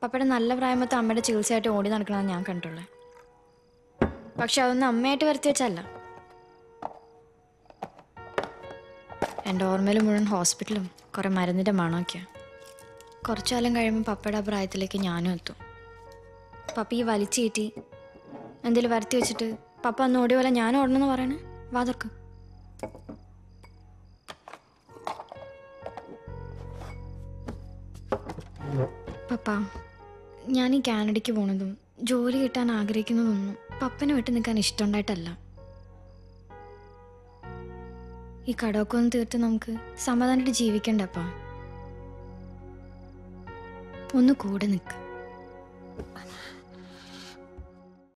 പപ്പയുടെ നല്ല പ്രായമത്തെ അമ്മയുടെ ചികിത്സയായിട്ട് ഓടി നടക്കണമെന്ന് ഞാൻ കണ്ടുള്ളേ. പക്ഷെ അതൊന്നും അമ്മയായിട്ട് വരുത്തി വെച്ചല്ല. എൻ്റെ ഓർമ്മയിൽ മുഴുവൻ ഹോസ്പിറ്റലും കുറേ മരുന്നിൻ്റെ മണമൊക്കെയാണ്. കുറച്ചു കാലം കഴിയുമ്പോൾ പപ്പയുടെ ആ പ്രായത്തിലേക്ക് ഞാനും എത്തും. പപ്പ ഈ വലിച്ചീറ്റി എന്തെങ്കിലും വരുത്തി വെച്ചിട്ട് പപ്പ അന്ന് ഓടി പോലെ ഞാനും ഓടണമെന്ന് പറയണേ. വാതർക്ക് പപ്പ, ഞാൻ ഈ കാനഡയ്ക്ക് പോണതും ജോലി കിട്ടാൻ ആഗ്രഹിക്കുന്നതൊന്നും പപ്പനെ വിട്ട് നിൽക്കാൻ ഇഷ്ടമുണ്ടായിട്ടല്ല. ഈ കടമൊക്കെ ഒന്ന് തീർത്ത് നമുക്ക് സമാധാനമായിട്ട് ജീവിക്കണ്ടപ്പാ. ഒന്ന് കൂടെ നിൽക്ക്.